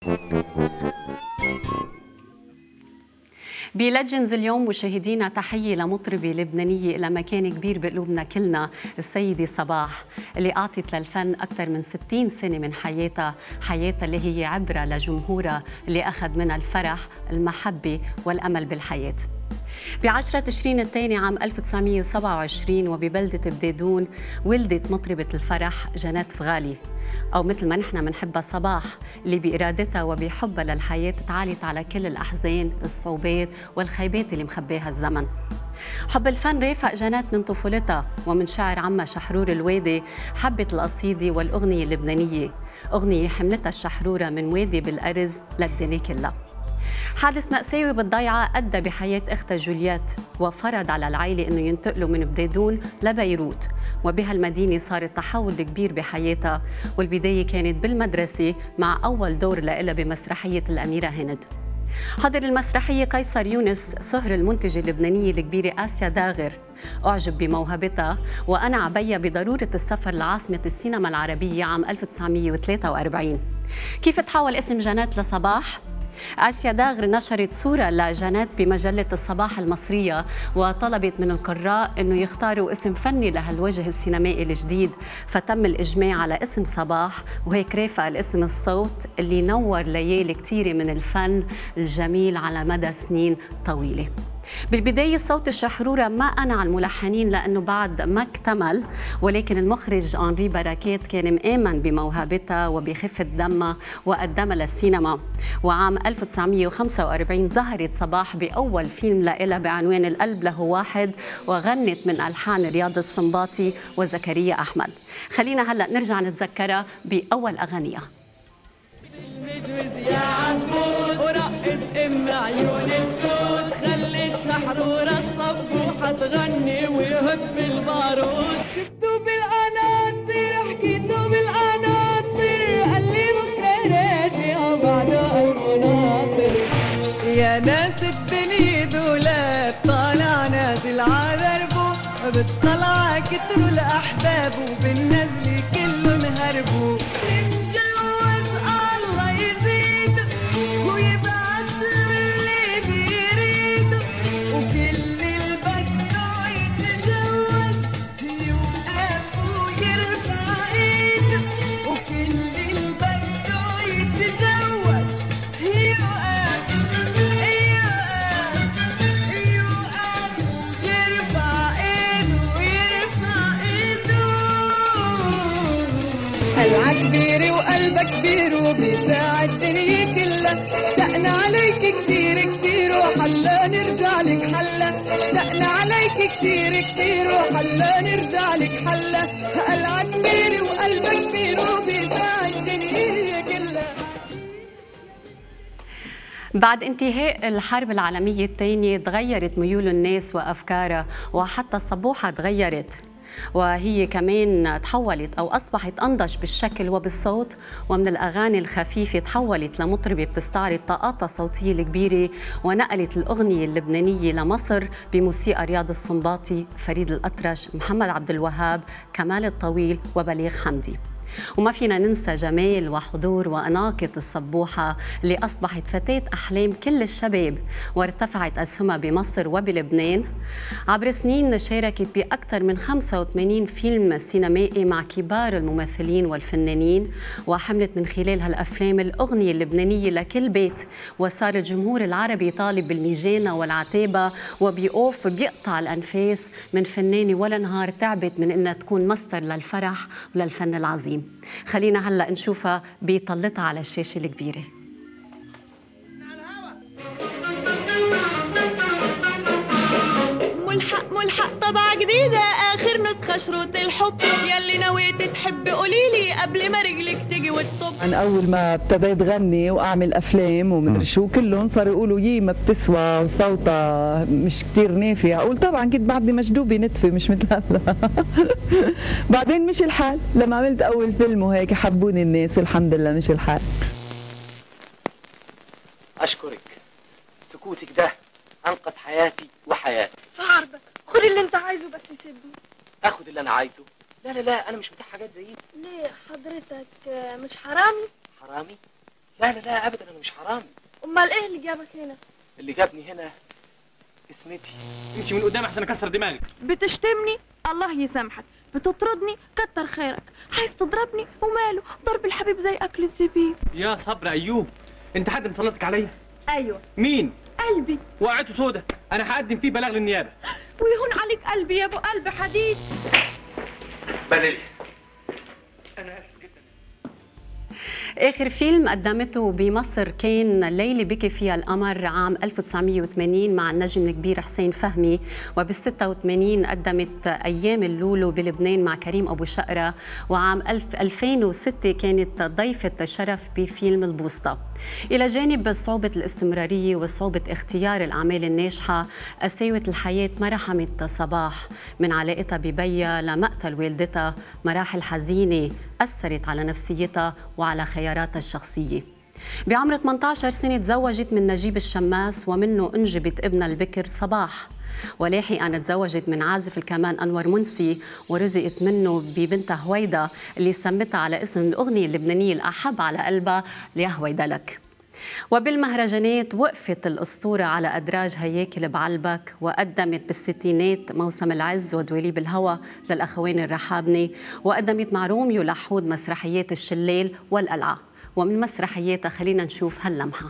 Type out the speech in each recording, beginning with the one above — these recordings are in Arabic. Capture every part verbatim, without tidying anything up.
بليجندز اليوم مشاهدينا تحية لمطربة لبنانية لها مكان كبير بقلوبنا كلنا، السيدة صباح اللي أعطت للفن أكثر من ستين سنة من حياتها، حياتها اللي هي عبرة لجمهورها اللي أخذ منها الفرح، المحبة والأمل بالحياة. بعشرة تشرين الثاني عام ألف وتسعمية وسبعة وعشرين وببلدة بديدون ولدت مطربة الفرح جنات فغالي، أو مثل ما نحن بنحبها صباح، اللي بإرادتها وبحبها للحياة تعالت على كل الأحزان، الصعوبات والخيبات اللي مخباها الزمن. حب الفن رافق جنات من طفولتها، ومن شعر عمها شحرور الوادي حبت القصيدة والأغنية اللبنانية، أغنية حملتها الشحرورة من وادي بالأرز للدنيا كلها. حادث مأساوي بالضيعة أدى بحياة أختها جوليات، وفرض على العائلة أنه ينتقلوا من بديدون لبيروت، وبهالمدينة صار التحول الكبير بحياتها، والبداية كانت بالمدرسة مع أول دور لها بمسرحية الأميرة هند. حضر المسرحية قيصر يونس صهر المنتجة اللبنانية الكبيرة آسيا داغر، أعجب بموهبتها وأنع بيها بضرورة السفر لعاصمة السينما العربية عام ألف وتسعمية وثلاثة وأربعين. كيف تحول اسم جنات لصباح؟ آسيا داغر نشرت صورة لجنات بمجلة الصباح المصرية، وطلبت من القراء أنه يختاروا اسم فني لهالوجه السينمائي الجديد، فتم الإجماع على اسم صباح، وهيك رافق الاسم الصوت اللي نور ليالي كتيرة من الفن الجميل على مدى سنين طويلة. بالبداية صوت الشحرورة ما أنع الملحنين لأنه بعد ما اكتمل، ولكن المخرج أنري بركات كان مآمن بموهبتها وبخفة دمها وقدمها للسينما. وعام ألف وتسعمية وخمسة وأربعين ظهرت صباح بأول فيلم لها بعنوان القلب له واحد، وغنت من ألحان رياض السنباطي وزكريا أحمد. خلينا هلأ نرجع نتذكرها بأول أغانيها. يا عبود ورقص ام عيون السود، خلي الشحرورة الصبوحة تغني ويهب البارود. شفتوا بالقناطر حكيتوا بالقناطر، قال لي بكره راجع بعده المناطر. يا ناس الدنيا دولاب طالع نازل على دربه، بالطلعة كتروا الأحباب وبالنزل كلهم هربوا. كبير وقلبك كبير وبيساعد الدنيا كلها، اشتقنا عليك كثير كثير وحلا نرجع لك حلا، اشتقنا عليك كثير كثير وحلا نرجع لك حلا، قلعك كبير وقلبك كبير وبيساعد الدنيا كلها. بعد انتهاء الحرب العالمية الثانية تغيرت ميول الناس وأفكارها، وحتى الصبوحة تغيرت، وهي كمان تحولت أو أصبحت أنضج بالشكل وبالصوت، ومن الأغاني الخفيفة تحولت لمطربة بتستعرض طاقاتها الصوتية الكبيرة، ونقلت الأغنية اللبنانية لمصر بموسيقى رياض السنباطي، فريد الأطرش، محمد عبد الوهاب، كمال الطويل وبليغ حمدي. وما فينا ننسى جمال وحضور وأناقة الصبوحة اللي أصبحت فتاة أحلام كل الشباب، وارتفعت أسهمها بمصر وبلبنان. عبر سنين شاركت بأكثر من خمسة وثمانين فيلم سينمائي مع كبار الممثلين والفنانين، وحملت من خلال هالأفلام الأغنية اللبنانية لكل بيت، وصار الجمهور العربي طالب بالميجانة والعتابة، وبيقوف بيقطع الأنفاس من فنانة ولا نهار تعبت من إنها تكون مصدر للفرح وللفن العظيم. خلينا هلا نشوفها بيطلتها على الشاشة الكبيرة. ملحق ملحق طبعة جديدة، آخر نسخة شروط الحب، يلي نويت تحبي قوليلي قبل ما رجلك تيجي وتطب. أنا أول ما ابتديت غني وأعمل أفلام ومدري شو كلهم صاروا يقولوا يي ما بتسوى وصوتها مش كتير نافع، أقول طبعا كنت بعدني مجدوبة نتفة مش مثل هلا. بعدين مش الحال، لما عملت أول فيلم وهيك حبوني الناس والحمد لله مش الحال. أشكرك، سكوتك ده أنقذ حياتي وحياتك. في عرضك خد اللي انت عايزه بس سيبني. اخد اللي انا عايزه؟ لا لا لا، انا مش بتاع حاجات زي دي. ليه حضرتك مش حرامي؟ حرامي؟ لا لا لا ابدا، انا مش حرامي. امال ايه اللي جابك هنا؟ اللي جابني هنا اسمتي. امشي من قدام عشان اكسر دماغك. بتشتمني؟ الله يسامحك. بتطردني؟ كتر خيرك. عايز تضربني؟ وماله، ضرب الحبيب زي اكل الزبيب. يا صبر ايوب، انت حد مسلطك عليا؟ ايوه. مين؟ قلبي. وقعته سودة، انا هقدم فيه بلاغ للنيابه. ويهون عليك قلبي يا ابو قلب حديد. بليل، آخر فيلم قدمته بمصر كان ليلة بكي فيها القمر عام ألف وتسعمية وثمانين مع النجم الكبير حسين فهمي، وبال ستة وثمانين قدمت أيام اللولو بلبنان مع كريم أبو شقرة، وعام ألفين وستة كانت ضيفة شرف بفيلم البوسطة. إلى جانب صعوبة الاستمرارية وصعوبة اختيار الأعمال الناجحة، قساوة الحياة ما رحمت صباح من علاقتها ببيها لمقتل والدتها، مراحل حزينة أثرت على نفسيتها وعلى خياراتها الشخصية. بعمر ثمانية عشر سنة تزوجت من نجيب الشماس، ومنه أنجبت ابنها البكر صباح، ولاحقا تزوجت من عازف الكمان أنور منسي، ورزقت منه ببنتها هويدا اللي سمتها على اسم الأغنية اللبنانية الأحب على قلبها، يا هويدا لك. وبالمهرجانات وقفت الأسطورة على أدراج هياكل بعلبك، وقدمت بالستينات موسم العز ودواليب الهوى للأخوين الرحابني، وقدمت مع روميو لحود مسرحيات الشلال والقلعة. ومن مسرحياتها خلينا نشوف هاللمحة.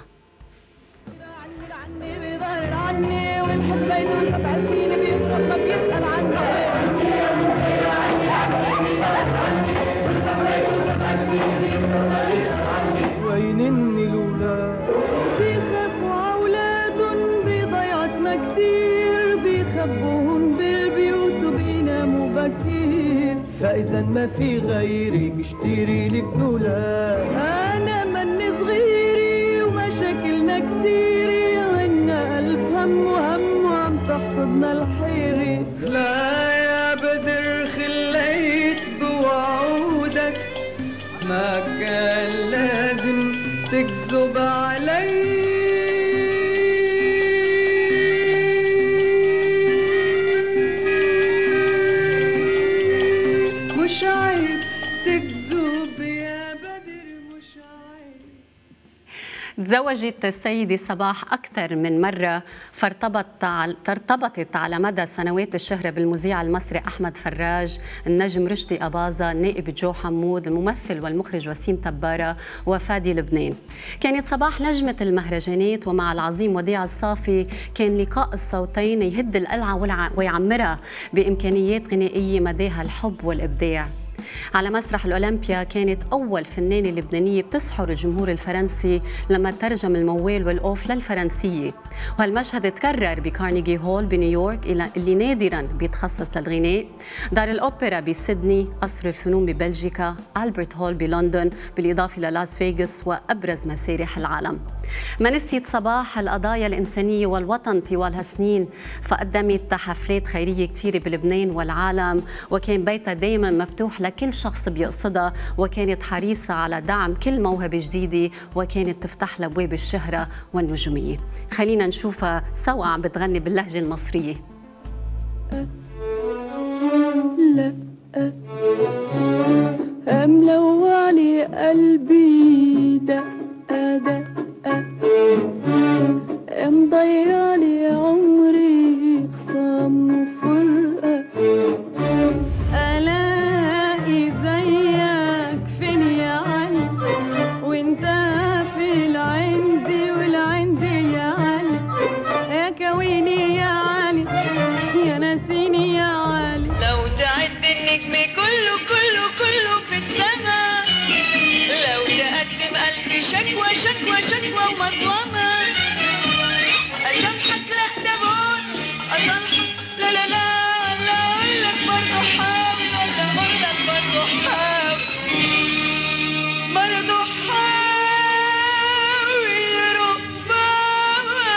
وين النلولة بيخافوا أولاد بضيعتنا كتير، بيخبوهم بالبيوت وبيناموا بكير، فإذا ما في غيري بشتري لك دولار. أنا مني صغيري ومشاكلنا كتير، عنا ألف هم وهم وعم تحصدنا الحيرة. لا يا بدر خليت بوعودك، ما كان لازم تكذب علي. مش عيب تكذب يا بدر، مش عيب. تزوجت السيدة صباح أكثر من مرة، فارتبطت ارتبطت على مدى سنوات الشهرة بالمذيع المصري أحمد فراج، النجم رشدي أباظة، النائب جو حمود، الممثل والمخرج وسيم تبارة، وفادي لبنان. كانت صباح نجمة المهرجانات، ومع العظيم وديع الصافي كان لقاء الصوتين يهد القلعة ويعمرها بإمكانيات غنائية مداها الحب والإبداع. على مسرح الأولمبيا كانت أول فنانة لبنانية بتسحر الجمهور الفرنسي لما ترجم الموال والأوف للفرنسية، وهالمشهد تكرر بكارنيجي هول بنيويورك اللي نادراً بيتخصص للغناء، دار الأوبرا بسيدني، قصر الفنون ببلجيكا، ألبرت هول بلندن، بالإضافة للاس فيغاس وأبرز مسارح العالم. ما نسيت صباح القضايا الإنسانية والوطن طوال هالسنين، فقدمت حفلات خيرية كتيرة بلبنان والعالم، وكان بيتها دايماً مفتوح لكل شخص بيقصدها، وكانت حريصة على دعم كل موهبة جديدة، وكانت تفتح لها أبواب الشهرة والنجومية. خلينا نشوفها سوا عم بتغني باللهجة المصرية. لا ملوعلي قلبي دقة دقة، مضيعلي عمري خصام وفرقة، ألاقي زيك فين يا علي، وانت في العندي والعندي يا علي، يا كويني يا علي، يا ناسيني يا علي. لو تعد النجم كله كله كله في السماء، لو تقدم ألف شكوى شكوى شكوى ومظلمة، أسامحك لا ده بون، أصالحك لا لا لا، ولا أقول لك برضه حاول، ولا أقول لك برضه حاول، برضه حاول ربما.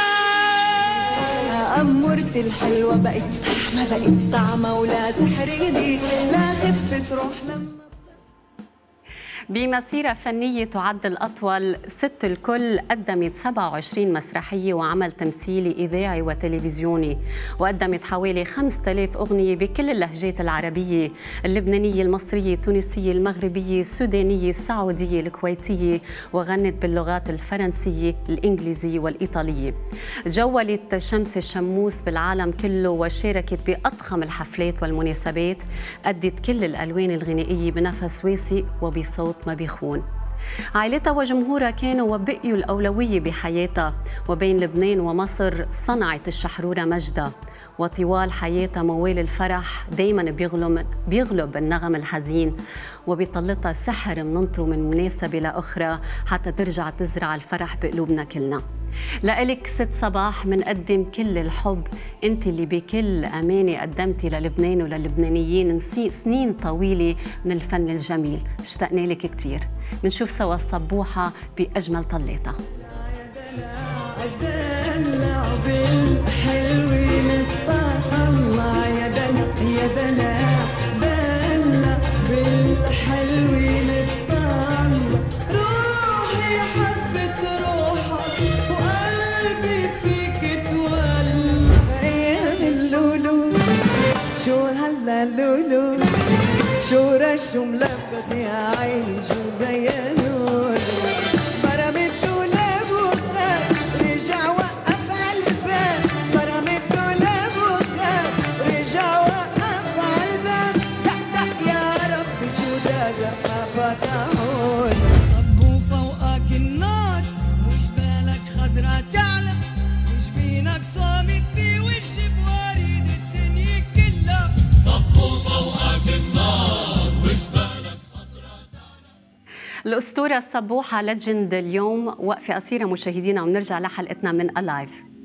أمورتي الحلوة بقت زحمة، بقت طعمة ولا سحر جديد، لا خفة روح لما بمسيرة فنية تعد الأطول، ست الكل قدمت سبعة وعشرين مسرحية وعمل تمثيلي إذاعي وتلفزيوني، وقدمت حوالي خمسة آلاف أغنية بكل اللهجات العربية، اللبنانية، المصرية، التونسية، المغربية، السودانية، السعودية، الكويتية، وغنت باللغات الفرنسية، الإنجليزية والإيطالية. جولت شمس الشموس بالعالم كله وشاركت بأضخم الحفلات والمناسبات، أدت كل الألوان الغنائية بنفس واسع وبصوت ما بيخون. عائلتها وجمهورها كانوا وبقيوا الأولوية بحياتها، وبين لبنان ومصر صنعت الشحرورة مجدها، وطوال حياتها موال الفرح دايما بيغلب, بيغلب النغم الحزين، وبيطلتها سحر مننطره من مناسبة لأخرى حتى ترجع تزرع الفرح بقلوبنا كلنا. لإلك ست صباح منقدم كل الحب، انت اللي بكل أمانة قدمتي للبنان وللبنانيين سنين طويلة من الفن الجميل. اشتقنا لك كتير. منشوف سوا الصبوحة بأجمل طلاتها. شو هلا لولو، شو رش وملبس يا عيني، شو زينولو، برمت دولاب وخاف رجع وقف عالباب، برمت دولاب وخاف رجع وقف عالباب، دق دق يا ربي شو دق ما فتحولو. صبوا فوقك النار وش بالك خضرا تعلى، وش فينك صامت بوش بوريد الدنيا كلها. الأسطورة الصبوحة ليجند اليوم وقفة قصيرة مشاهدينا ونرجع لحلقتنا من ألايف.